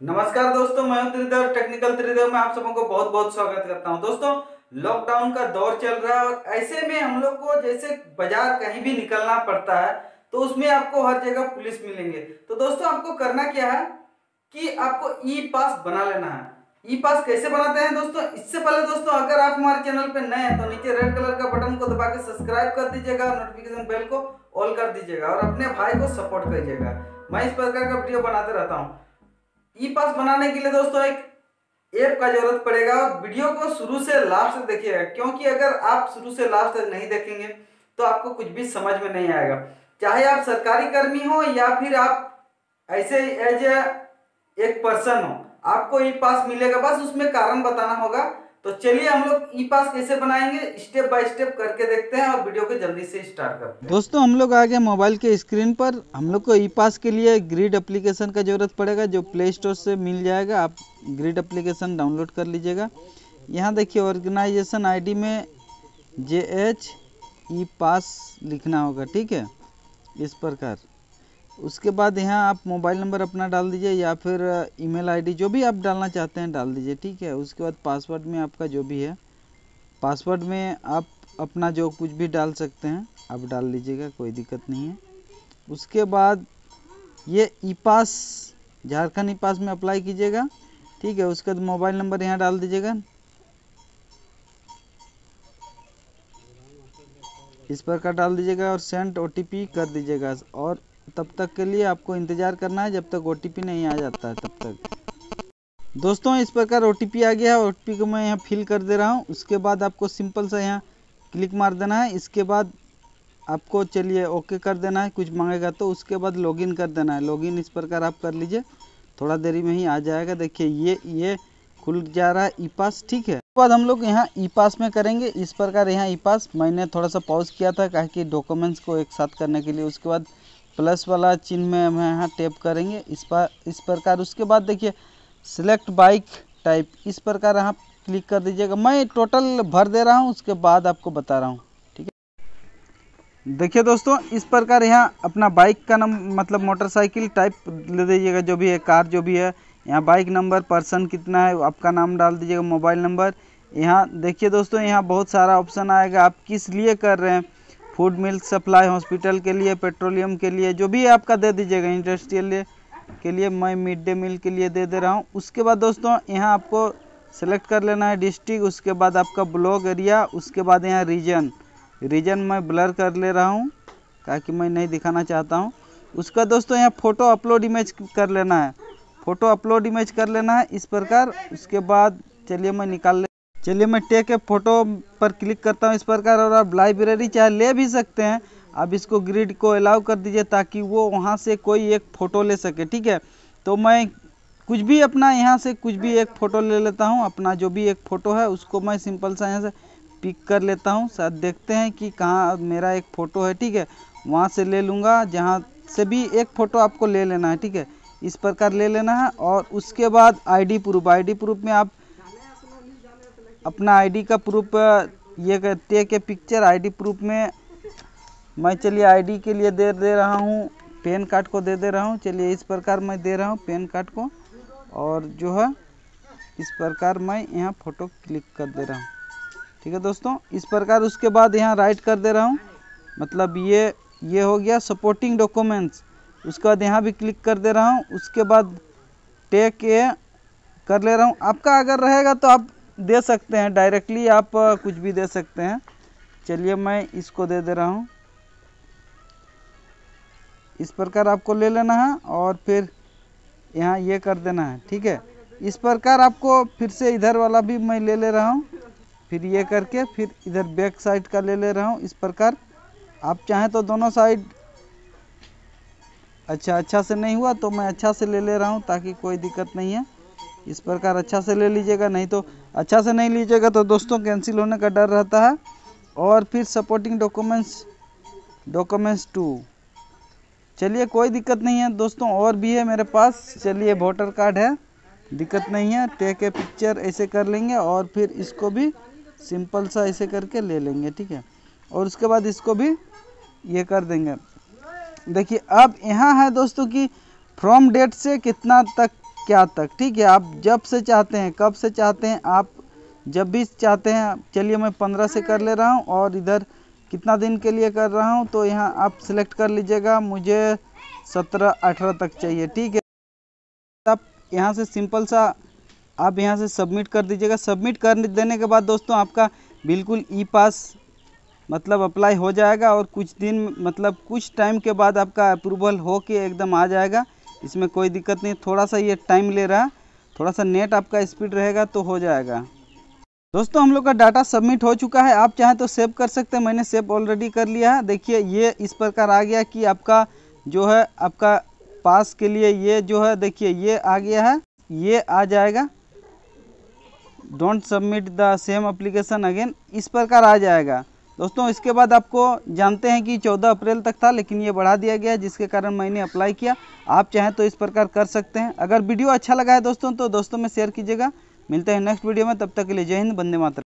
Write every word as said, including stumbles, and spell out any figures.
नमस्कार दोस्तों, मैं हूं त्रिदेव, टेक्निकल त्रिदेव में आप सबों को बहुत बहुत स्वागत करता हूं। दोस्तों, लॉकडाउन का दौर चल रहा है और ऐसे में हम लोग को जैसे बाजार कहीं भी निकलना पड़ता है तो उसमें आपको हर जगह पुलिस मिलेंगे। तो दोस्तों, आपको करना क्या है कि आपको ई पास बना लेना है। ई पास कैसे बनाते हैं दोस्तों? इससे पहले दोस्तों, अगर आप हमारे चैनल पे नए हैं तो नीचे रेड कलर का बटन को दबा के सब्सक्राइब कर दीजिएगा और नोटिफिकेशन बेल को ऑल कर दीजिएगा और अपने भाई को सपोर्ट करिएगा। मैं इस प्रकार का वीडियो बनाते रहता हूँ। ई पास बनाने के लिए दोस्तों एक ऐप का जरूरत पड़ेगा। वीडियो को शुरू से लास्ट तक देखिएगा, क्योंकि अगर आप शुरू से लास्ट तक नहीं देखेंगे तो आपको कुछ भी समझ में नहीं आएगा। चाहे आप सरकारी कर्मी हो या फिर आप ऐसे एज ए एक पर्सन हो, आपको ई पास मिलेगा, बस उसमें कारण बताना होगा। तो चलिए हम लोग ई पास कैसे बनाएंगे स्टेप बाय स्टेप करके देखते हैं और वीडियो को जल्दी से स्टार्ट करते हैं। दोस्तों, हम लोग आ गए मोबाइल के स्क्रीन पर। हम लोग को ई पास के लिए ग्रिड एप्लीकेशन का ज़रूरत पड़ेगा, जो प्ले स्टोर से मिल जाएगा। आप ग्रिड एप्लीकेशन डाउनलोड कर लीजिएगा। यहाँ देखिए, ऑर्गेनाइजेशन आईडी में जे एच ई पास लिखना होगा, ठीक है, इस प्रकार। उसके बाद यहाँ आप मोबाइल नंबर अपना डाल दीजिए या फिर ईमेल आईडी, जो भी आप डालना चाहते हैं डाल दीजिए, ठीक है। उसके बाद पासवर्ड में आपका जो भी है, पासवर्ड में आप अपना जो कुछ भी डाल सकते हैं आप डाल लीजिएगा, कोई दिक्कत नहीं है। उसके बाद ये ई पास झारखंड ई पास में अप्लाई कीजिएगा, ठीक है। उसके बाद मोबाइल नंबर यहाँ डाल दीजिएगा, इस प्रकार डाल दीजिएगा और सेंड ओटीपी कर दीजिएगा। और तब तक के लिए आपको इंतज़ार करना है जब तक ओटीपी नहीं आ जाता है, तब तक। दोस्तों, इस प्रकार ओटीपी आ गया है। ओटीपी को मैं यहाँ फिल कर दे रहा हूँ। उसके बाद आपको सिंपल सा यहाँ क्लिक मार देना है। इसके बाद आपको चलिए ओके कर देना है, कुछ मांगेगा तो। उसके बाद लॉगिन कर देना है। लॉगिन इस प्रकार आप कर लीजिए, थोड़ा देरी में ही आ जाएगा। देखिए ये ये खुल जा रहा है ई पास, ठीक है। उसके बाद हम लोग यहाँ ई पास में करेंगे इस प्रकार। यहाँ ई पास मैंने थोड़ा सा पॉज किया था कहा कि डॉक्यूमेंट्स को एक साथ करने के लिए। उसके बाद प्लस वाला चिन्ह में हम यहाँ टैप करेंगे इस पर इस प्रकार। उसके बाद देखिए सिलेक्ट बाइक टाइप, इस प्रकार यहाँ क्लिक कर दीजिएगा। मैं टोटल भर दे रहा हूँ, उसके बाद आपको बता रहा हूँ, ठीक है। देखिए दोस्तों, इस प्रकार यहाँ अपना बाइक का नाम मतलब मोटरसाइकिल टाइप ले दीजिएगा, जो भी है, कार जो भी है। यहाँ बाइक नंबर, पर्सन कितना है, आपका नाम डाल दीजिएगा, मोबाइल नंबर। यहाँ देखिए दोस्तों, यहाँ बहुत सारा ऑप्शन आएगा, आप किस लिए कर रहे हैं। फूड मिल्क सप्लाई, हॉस्पिटल के लिए, पेट्रोलियम के लिए, जो भी है आपका दे दीजिएगा। इंडस्ट्रियल के लिए मैं मिड डे मील के लिए दे दे रहा हूँ। उसके बाद दोस्तों यहाँ आपको सेलेक्ट कर लेना है डिस्ट्रिक्ट। उसके बाद आपका ब्लॉक एरिया। उसके बाद यहाँ रीजन रीजन मैं ब्लर कर ले रहा हूँ ताकि मैं नहीं दिखाना चाहता हूँ। उसका दोस्तों यहाँ फ़ोटो अपलोड इमेज कर लेना है, फ़ोटो अपलोड इमेज कर लेना है इस प्रकार। उसके बाद चलिए मैं निकाल ले चलिए मैं टेक ए फोटो पर क्लिक करता हूँ इस प्रकार। और आप लाइब्रेरी चाहे ले भी सकते हैं। आप इसको ग्रिड को अलाउ कर दीजिए ताकि वो वहाँ से कोई एक फ़ोटो ले सके, ठीक है। तो मैं कुछ भी अपना यहाँ से कुछ भी एक फ़ोटो ले लेता हूँ। अपना जो भी एक फ़ोटो है उसको मैं सिंपल सा यहाँ से पिक कर लेता हूँ। शायद देखते हैं कि कहाँ मेरा एक फ़ोटो है, ठीक है, वहाँ से ले लूँगा। जहाँ से भी एक फ़ोटो आपको ले लेना है, ठीक है, इस प्रकार ले लेना है। और उसके बाद आईडी प्रूफ आईडी प्रूफ में आप अपना आईडी का प्रूफ, ये take a picture ID proof में मैं चलिए आईडी के लिए दे दे रहा हूँ, पैन कार्ड को दे दे रहा हूँ। चलिए इस प्रकार मैं दे रहा हूँ पैन कार्ड को, और जो है इस प्रकार मैं यहाँ फ़ोटो क्लिक कर दे रहा हूँ, ठीक है दोस्तों, इस प्रकार। उसके बाद यहाँ राइट कर दे रहा हूँ, मतलब ये ये हो गया सपोर्टिंग डॉक्यूमेंट्स। उसके बाद यहाँ भी क्लिक कर दे रहा हूँ। उसके बाद टेक ए कर ले रहा हूँ। आपका अगर रहेगा तो आप दे सकते हैं, डायरेक्टली आप कुछ भी दे सकते हैं। चलिए मैं इसको दे दे रहा हूँ, इस प्रकार आपको ले लेना है और फिर यहाँ ये कर देना है, ठीक है। इस प्रकार आपको फिर से इधर वाला भी मैं ले ले रहा हूँ, फिर ये करके फिर इधर बैक साइड का ले ले रहा हूँ इस प्रकार। आप चाहें तो दोनों साइड, अच्छा अच्छा से नहीं हुआ तो मैं अच्छा से ले ले रहा हूँ ताकि कोई दिक्कत नहीं है। इस प्रकार अच्छा से ले लीजिएगा, नहीं तो अच्छा से नहीं लीजिएगा तो दोस्तों कैंसिल होने का डर रहता है। और फिर सपोर्टिंग डॉक्यूमेंट्स डॉक्यूमेंट्स टू, चलिए कोई दिक्कत नहीं है दोस्तों, और भी है मेरे पास। चलिए वोटर कार्ड है, दिक्कत नहीं है। टेक ए पिक्चर ऐसे कर लेंगे और फिर इसको भी सिंपल सा ऐसे करके ले लेंगे, ठीक है। और उसके बाद इसको भी ये कर देंगे। देखिए अब यहाँ है दोस्तों कि फ्रॉम डेट से कितना तक क्या तक, ठीक है। आप जब से चाहते हैं, कब से चाहते हैं, आप जब भी चाहते हैं। चलिए मैं पंद्रह से कर ले रहा हूँ और इधर कितना दिन के लिए कर रहा हूँ, तो यहाँ आप सिलेक्ट कर लीजिएगा, मुझे सत्रह अठारह तक चाहिए, ठीक है। आप यहाँ से सिंपल सा आप यहाँ से सबमिट कर दीजिएगा। सबमिट कर देने के बाद दोस्तों आपका बिल्कुल ई पास मतलब अप्लाई हो जाएगा और कुछ दिन मतलब कुछ टाइम के बाद आपका अप्रूवल हो के एकदम आ जाएगा। इसमें कोई दिक्कत नहीं, थोड़ा सा ये टाइम ले रहा है, थोड़ा सा नेट आपका स्पीड रहेगा तो हो जाएगा। दोस्तों हम लोग का डाटा सबमिट हो चुका है, आप चाहें तो सेव कर सकते हैं, मैंने सेव ऑलरेडी कर लिया है। देखिए ये इस प्रकार आ गया कि आपका जो है आपका पास के लिए ये जो है देखिए ये आ गया है, ये आ जाएगा, don't submit the same application again, इस प्रकार आ जाएगा। दोस्तों इसके बाद आपको जानते हैं कि चौदह अप्रैल तक था, लेकिन ये बढ़ा दिया गया जिसके कारण मैंने अप्लाई किया। आप चाहें तो इस प्रकार कर सकते हैं। अगर वीडियो अच्छा लगा है दोस्तों तो दोस्तों में शेयर कीजिएगा। मिलते हैं नेक्स्ट वीडियो में, तब तक के लिए जय हिंद, वंदे मातरम।